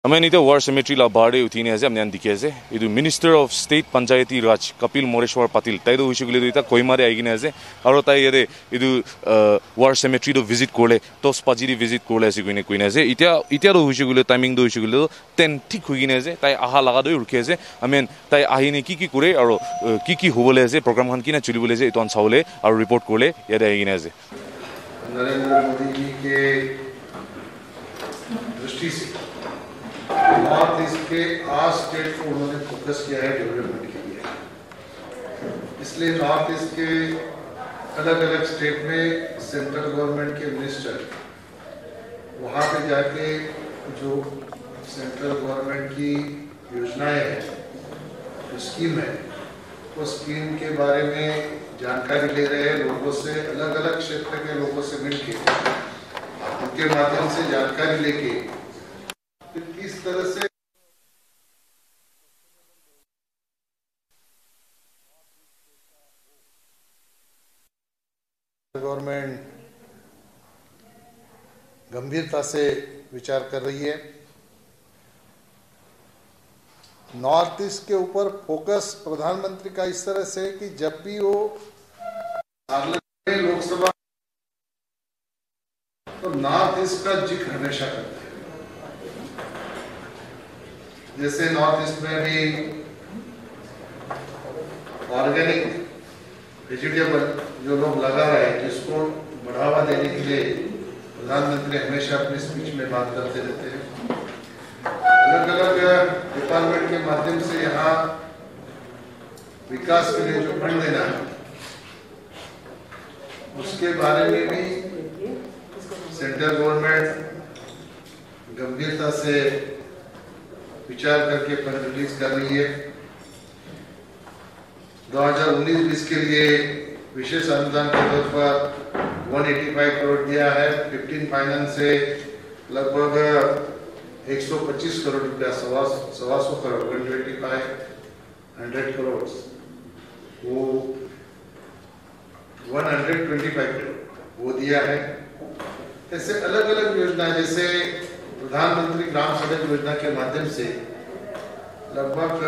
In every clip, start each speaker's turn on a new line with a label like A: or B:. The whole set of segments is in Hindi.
A: हमें नहीं वार सेमेट्री ला बारे उठी ने हमने दिखे से इधर minister of state Panchayati Raj Kapil Moreshwar Patil ताइदो हुइसुगले इता कोइमारे आइगिने आसे और ताइ येदे इधर वार सेमेट्री दो विजिट कोले तोस पाजिरी विजिट कोले आसे कोइने आसे इता दो हुइसुगले टाइमिंग दो हुइसुगले तेन ठीक हुइगिने आसे ताइ आहा लगा दो रुखे आसे हमें ताइ आहिने की करे और की होबले आसे प्रोग्राम खन किना चलिबले आसे इतन सावले और रिपोर्ट कोले येदे आइगिने आसे
B: नरेंद्र मोदी जी के दृष्टि से नॉर्थ ईस्ट के 8 स्टेट को उन्होंने फोकस किया है डेवलपमेंट के लिए। इसलिए नॉर्थ ईस्ट के अलग अलग स्टेट में सेंट्रल गवर्नमेंट के मिनिस्टर वहाँ पे जाके जो सेंट्रल गवर्नमेंट की योजनाएं हैं, जो स्कीम है, वो स्कीम के बारे में जानकारी ले रहे हैं लोगों से, अलग अलग क्षेत्र के लोगों से मिलके उनके माध्यम से जानकारी लेके किस तरह से गवर्नमेंट गंभीरता से विचार कर रही है। नॉर्थ ईस्ट के ऊपर फोकस प्रधानमंत्री का इस तरह से कि जब भी वो लोकसभा तो नॉर्थ ईस्ट का जिक्र हमेशा करते हैं। जैसे नॉर्थ ईस्ट में भी ऑर्गेनिक वेजिटेबल जो लोग लगा रहे हैं, जिसको बढ़ावा देने के लिए प्रधानमंत्री हमेशा अपनी स्पीच में बात करते रहते हैं। अलग अलग डिपार्टमेंट के माध्यम से यहाँ विकास के लिए जो फंड देना है, उसके बारे में भी सेंट्रल गवर्नमेंट गंभीरता से विचार करके फंड रिलीज कर रही है। 2019-20 के लिए विशेष अनुदान के तौर पर 185 करोड़ दिया है। 15 फाइनेंस से लगभग 125 करोड़ रुपया, 125 करोड़ 100 करोड़ वो 125 करोड़ वो दिया है। ऐसे अलग अलग योजना, जैसे प्रधानमंत्री ग्राम सड़क योजना के माध्यम से लगभग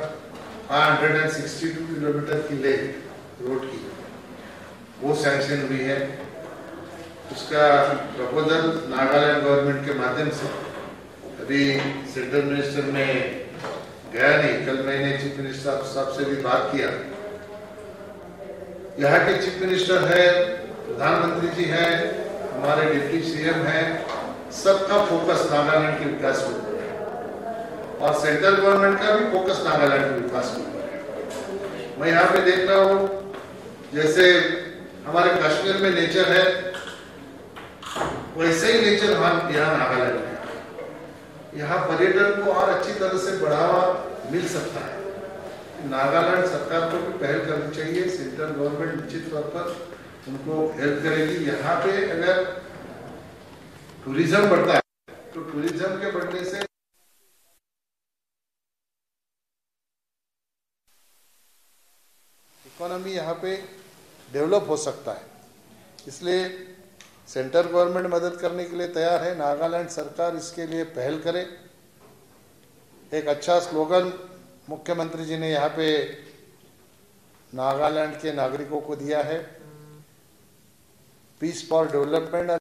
B: 562 किलोमीटर की लेंथ रोड की वो सैंक्शन हुई है। उसका प्रपोजल नागालैंड गवर्नमेंट के माध्यम से अभी सेंट्रल मिनिस्टर ने गया नहीं, कल मैंने चीफ मिनिस्टर साहब से भी बात किया। यहाँ के चीफ मिनिस्टर है, प्रधानमंत्री जी है, हमारे डिप्टी सीएम है, सबका फोकस नागालैंड के विकास के ऊपर है और सेंट्रल गवर्नमेंट का भी फोकस नागालैंड के विकास के ऊपर है। मैं यहाँ पे देख रहा हूँ, जैसे हमारे कश्मीर में नेचर है, वैसे ही नेचर यहाँ नागालैंड में है। यहाँ पर्यटन को और अच्छी तरह से बढ़ावा मिल सकता है। नागालैंड सरकार को भी पहल करनी चाहिए। सेंट्रल गवर्नमेंट निश्चित तौर पर उनको हेल्प करेगी। यहाँ पे अगर टूरिज्म बढ़ता है तो टूरिज्म के बढ़ने से इकोनॉमी यहाँ पे डेवलप हो सकता है। इसलिए सेंट्रल गवर्नमेंट मदद करने के लिए तैयार है। नागालैंड सरकार इसके लिए पहल करे। एक अच्छा स्लोगन मुख्यमंत्री जी ने यहाँ पे नागालैंड के नागरिकों को दिया है, पीस फॉर डेवलपमेंट।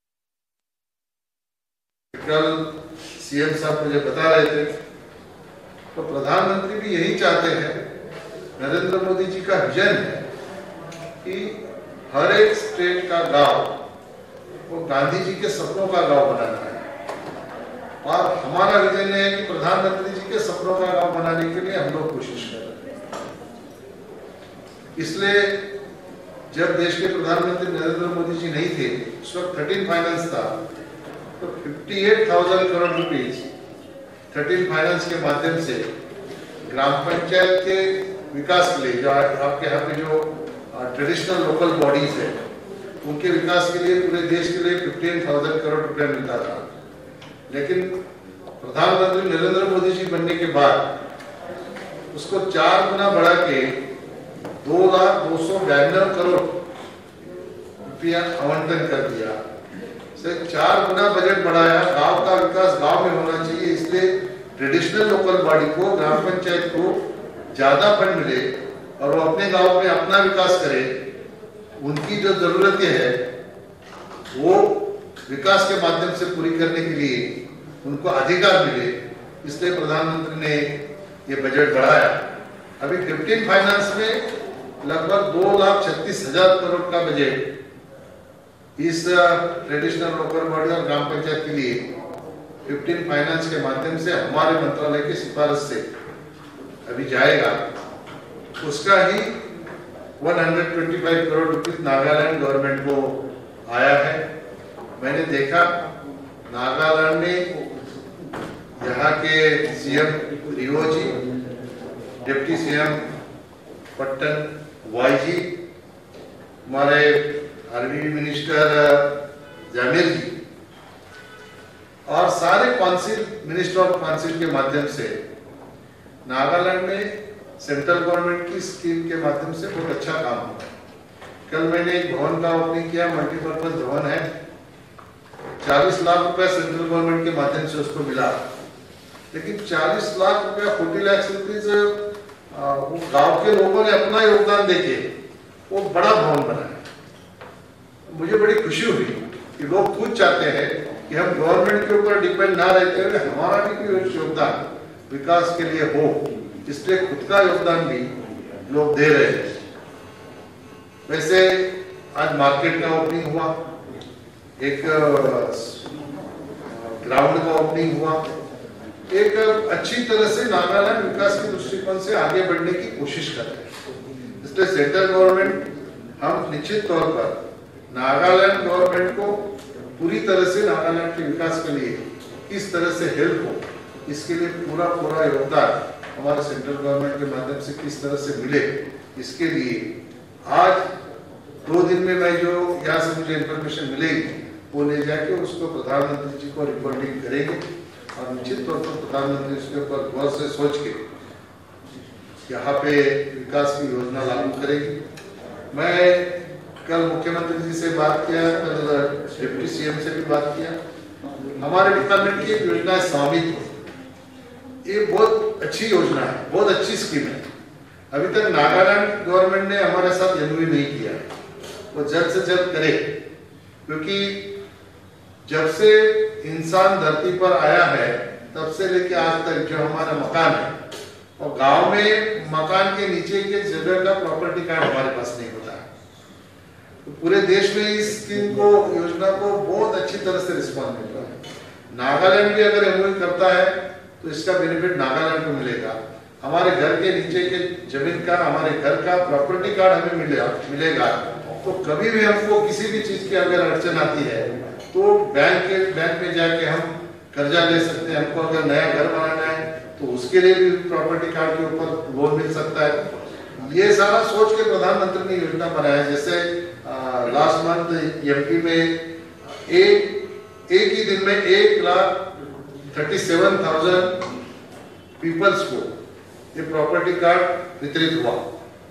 B: कल सीएम साहब मुझे बता रहे थे, तो प्रधानमंत्री भी यही चाहते हैं। नरेंद्र मोदी जी का विजन है कि हर एक स्टेट का गांव वो गांधी जी के सपनों का गांव बनाना है और हमारा विजन है कि प्रधानमंत्री जी के सपनों का गांव बनाने के लिए हम लोग कोशिश कर रहे हैं। इसलिए जब देश के प्रधानमंत्री नरेंद्र मोदी जी नहीं थे, उस वक्त 13 फाइनेंस था, तो 58,000 करोड़ रुपीज 13 फाइनेंस के माध्यम से ग्राम पंचायत के विकास के लिए, जो आपके यहाँ पे जो ट्रेडिशनल लोकल बॉडीज है, उनके विकास के लिए पूरे देश के लिए 15,000 करोड़ रुपया मिलता था। लेकिन प्रधानमंत्री नरेंद्र मोदी जी बनने के बाद उसको 4 गुना बढ़ा के 2,292 करोड़ रुपया आवंटन कर दिया। से 4 गुना बजट बढ़ाया। गांव का विकास गांव में होना चाहिए, इसलिए ट्रेडिशनल लोकल बॉडी को, ग्राम पंचायत को ज्यादा फंड मिले और वो अपने गांव में अपना विकास करे। उनकी जो जरूरतें हैं वो विकास के माध्यम से पूरी करने के लिए उनको अधिकार मिले, इसलिए प्रधानमंत्री ने ये बजट बढ़ाया। अभी 15 फाइनेंस में लगभग 2,36,000 करोड़ का बजट इस ट्रेडिशनल लोकल बॉडी और ग्राम पंचायत के लिए 15 फाइनेंस के माध्यम से हमारे मंत्रालय की सिफारिश से अभी जाएगा। उसका ही 125 करोड़ रुपीस नागालैंड गवर्नमेंट को आया है। मैंने देखा नागालैंड ने यहाँ के CM Rio ji, deputy CM Patton वाईजी, हमारे आर्मी मिनिस्टर जामिर जी और सारे काउंसिल, मिनिस्टर ऑफ काउंसिल के माध्यम से नागालैंड में सेंट्रल गवर्नमेंट की स्कीम के माध्यम से बहुत अच्छा काम हुआ। कल मैंने एक भवन का ओपनिंग किया, मल्टीपर्पज भवन है। 40 लाख रुपए सेंट्रल गवर्नमेंट के माध्यम से उसको मिला, लेकिन 40 लाख रुपया 40 लाख रुपीज वो गांव के लोगों ने अपना योगदान देके वो बड़ा भवन बनाया। मुझे बड़ी खुशी हुई कि लोग खुद चाहते हैं कि हम गवर्नमेंट के ऊपर डिपेंड ना रहते हुए हमारा भी कोई योगदान विकास के लिए हो, इसलिए खुद का योगदान भी लोग दे रहे हैं। वैसे आज मार्केट का ओपनिंग हुआ, एक ग्राउंड का ओपनिंग हुआ। एक अच्छी तरह से नागालैंड विकास के दृष्टिकोण से आगे बढ़ने की कोशिश कर रहे हैं। इसलिए सेंट्रल गवर्नमेंट हम निश्चित तौर पर नागालैंड गवर्नमेंट को पूरी तरह से नागालैंड के विकास के लिए किस तरह से हेल्प हो, इसके लिए पूरा योगदान हमारे सेंट्रल गवर्नमेंट के माध्यम से किस तरह से मिले, इसके लिए आज 2 दिन में मैं जो यहाँ से मुझे इंफॉर्मेशन मिलेगी वो ले जाके उसको प्रधानमंत्री जी को रिपोर्टिंग करेंगे और निश्चित तौर पर प्रधानमंत्री उसके ऊपर गौर से सोच के यहाँ पे विकास की योजना लागू करेगी। मैं कल मुख्यमंत्री जी से बात किया, कल डिप्टी सीएम से भी बात किया। हमारे डिपार्टमेंट की एक योजना है स्वामित्व, ये बहुत अच्छी योजना है, बहुत अच्छी स्कीम है। अभी तक नागालैंड गवर्नमेंट ने हमारे साथ एमओयू नहीं किया, वो जल्द से जल्द करे, क्योंकि जब से इंसान धरती पर आया है तब से लेके आज तक जो हमारा मकान है और गांव में मकान के नीचे के जगह का प्रॉपर्टी कार्ड हमारे पास नहीं होता है। तो पूरे देश में इस स्कीम को, योजना को बहुत अच्छी तरह से रिस्पॉन्स मिल रहा है। नागालैंड भी अगर एमओयू करता है तो इसका बेनिफिट नागालैंड को मिलेगा। हमारे घर के नीचे के जमीन का, हमारे घर का प्रॉपर्टी कार्ड हमें मिलेगा। तो कभी भी हमको किसी भी चीज की अगर अड़चन आती है तो बैंक में जाके हम कर्जा ले सकते हैं। हमको अगर नया घर बनाना है तो उसके लिए भी प्रॉपर्टी कार्ड के ऊपर लोन मिल सकता है। ये सारा सोच के प्रधानमंत्री ने योजना बनाया। जैसे लास्ट मंथ एमपी में एक ही दिन में 1,37,000 पीपल्स को ये प्रॉपर्टी कार्ड वितरित हुआ।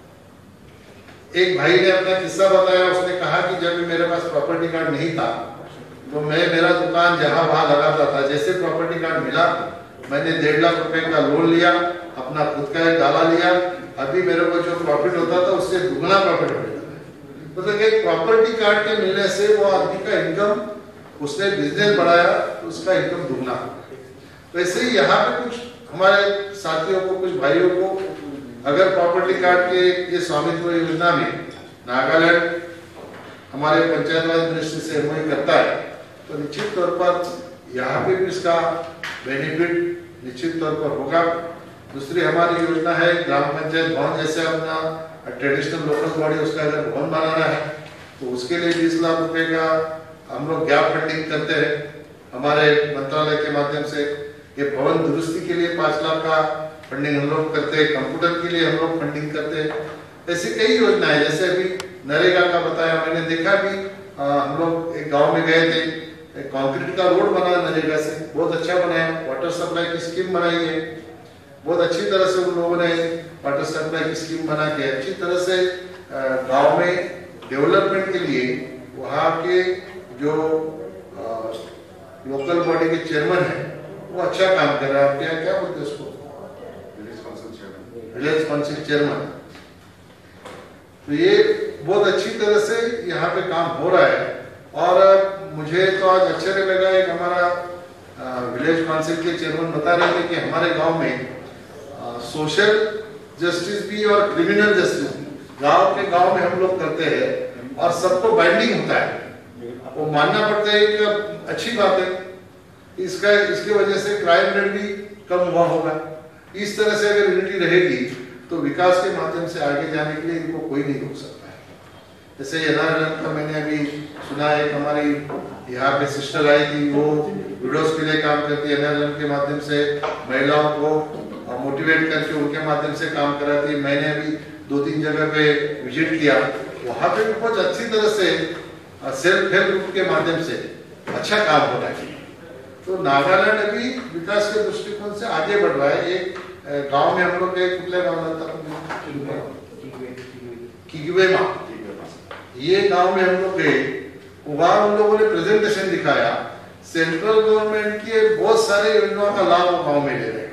B: एक भाई ने अपना किस्सा बताया, उसने कहा कि जब मेरे पास प्रॉपर्टी कार्ड नहीं था तो मैं मेरा दुकान जहां वहां लगाता था। जैसे प्रॉपर्टी कार्ड मिला मैंने 1.5 लाख रुपए का लोन लिया, अपना खुद का एक गाला लिया। अभी मेरे को जो प्रॉफिट होता था उससे दुगना प्रॉफिट मिलता है। मतलब एक प्रॉपर्टी कार्ड के मिलने से वो आदमी का इनकम, उसने बिजनेस बढ़ाया तो उसका इनकम दुगना। वैसे ही यहाँ पे कुछ हमारे साथियों को, कुछ भाइयों को अगर प्रॉपर्टी कार्ड के ये स्वामित्व योजना में नागालैंड हमारे पंचायत राज मिनिस्ट्री से एमओयू करता है तो निश्चित तौर पर यहाँ पे भी इसका बेनिफिट निश्चित तौर पर होगा। दूसरी हमारी योजना है ग्राम पंचायत भवन। जैसे अपना ट्रेडिशनल लोकल बॉडी उसका अगर भवन बनाना है तो उसके लिए 20 लाख रुपए का हम लोग गैप फंडिंग करते हैं हमारे मंत्रालय के माध्यम से। ये भवन दुरुस्ती के लिए 5 लाख का फंडिंग हम लोग करते हैं, कंप्यूटर के लिए हम लोग फंडिंग करते हैं। ऐसी कई योजनाएं, जैसे अभी नरेगा का बताया, मैंने देखा भी हम लोग एक गांव में गए थे, एक कंक्रीट का रोड बना नरेगा से, बहुत अच्छा बनाया। वाटर सप्लाई की स्कीम बनाई है, बहुत अच्छी तरह से उन लोगों ने वाटर सप्लाई की स्कीम बना के अच्छी तरह से गांव में डेवलपमेंट के लिए वहाँ के जो लोकल बॉडी के चेयरमैन है, वो अच्छा काम कर रहा है। आपके यहाँ क्या बोलते हैं उसको? Village council chairman. तो ये बहुत अच्छी तरह से यहाँ पे काम हो रहा है। और मुझे तो आज आश्चर्य लगा, एक हमारा विलेज काउंसिल के चेयरमैन बता रहे थे कि हमारे गांव में सोशल जस्टिस भी और क्रिमिनल जस्टिस भी गांव में हम लोग करते हैं और सबको बाइंडिंग होता है। वो मानना पड़ता है कि अच्छी बात है, इसके वजह से क्राइम रेट भी कम हुआ होगा। इस तरह से अगर यूनिटी रहेगी तो विकास के माध्यम से आगे जाने के लिए इनको कोई नहीं रोक सकता है। जैसे एनआरएलएम का मैंने अभी सुना है, हमारी यहाँ पे सिस्टर आई थी, वो विडोज के लिए काम करती है, एनआरएलएम के माध्यम से महिलाओं को मोटिवेट करके उनके माध्यम से काम कराती है। मैंने अभी 2-3 जगह पे विजिट किया, वहाँ पे भी बहुत अच्छी तरह से सेल्फ हेल्प ग्रुप के माध्यम से अच्छा काम हो रहा है। तो नागालैंड अभी विकास के दृष्टिकोण से आगे बढ़ रहा है। एक गांव में हम लोग गए, कुतले गांव था, किगवेमा, ये गांव में हम लोग गए, वहां उन लोगों ने प्रेजेंटेशन दिखाया, सेंट्रल गवर्नमेंट के बहुत सारे योजनाओं का लाभ वो गांव में ले रहे हैं।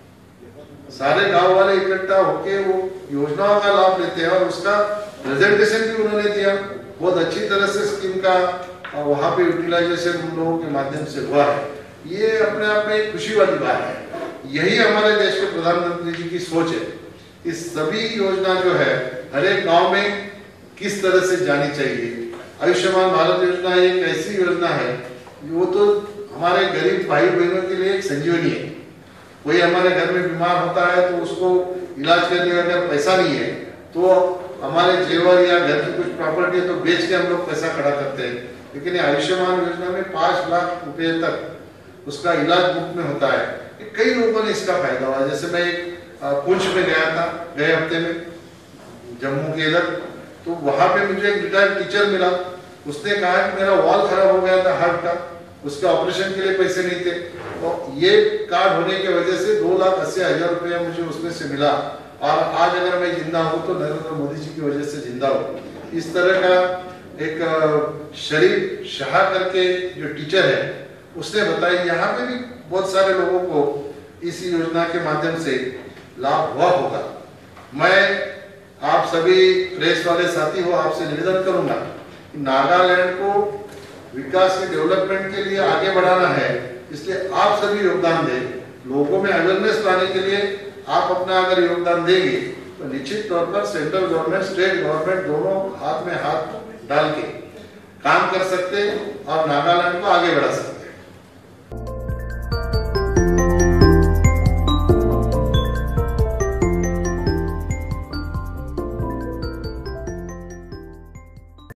B: सारे गांव वाले इकट्ठा होके वो योजनाओं का लाभ लेते हैं और उसका प्रेजेंटेशन भी उन्होंने दिया। बहुत अच्छी तरह से स्कीम का वहां पे यूटिलाइजेशन उन लोगों के माध्यम से हुआ है। ये अपने आप में एक खुशी वाली बात है। यही हमारे देश के प्रधानमंत्री जी की सोच है। इस सभी योजना जो है हर एक गांव में किस तरह से जानी चाहिए। आयुष्मान भारत योजना एक ऐसी योजना है, वो तो हमारे गरीब भाई बहनों के लिए एक संजीवनी है। कोई हमारे घर में बीमार होता है तो उसको इलाज करने का अगर पैसा नहीं है तो हमारे जेवर या घर की कुछ प्रॉपर्टी है तो बेच के हम लोग पैसा खड़ा करते हैं। लेकिन आयुष्मान योजना में 5 लाख रुपए तक उसका इलाज मुफ्त में होता है। कई लोगों ने इसका फायदा हुआ। जैसे मैं एक पुंछ में गया था गए हफ्ते में, जम्मू के इधर, तो वहां पे मुझे एक रिटायर्ड टीचर मिला। उसने कहा कि मेरा वॉल खराब हो गया था हार्ट का, उसके ऑपरेशन के लिए पैसे नहीं थे, तो ये कार्ड होने की वजह से 2,80,000 रुपया मुझे उसमें से मिला। और आज अगर मैं जिंदा हूँ तो नरेंद्र मोदी जी की वजह से जिंदा हूँ। इस तरह का एक शरीफ शाह करके जो टीचर है उसने बताया, यहाँ पे भी बहुत सारे लोगों को इस योजना के माध्यम से लाभ हुआ होगा। मैं आप सभी प्रेस वाले साथी हो, आपसे निवेदन करूंगा कि नागालैंड को विकास के डेवलपमेंट के लिए आगे बढ़ाना है, इसलिए आप सभी योगदान दें। लोगों में अवेयरनेस लाने के लिए आप अपना अगर योगदान देंगे तो निश्चित तौर पर सेंट्रल गवर्नमेंट, स्टेट गवर्नमेंट दोनों हाथ में हाथ डाल के काम कर सकते हैं और नागालैंड को आगे बढ़ा सकते हैं।